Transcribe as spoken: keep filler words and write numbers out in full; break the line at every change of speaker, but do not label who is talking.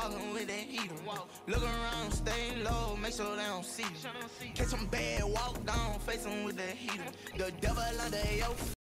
walking with that heater. Look around, stay low, make sure they don't see you. Catch them bad, walk down, face them with the heater. The devil under your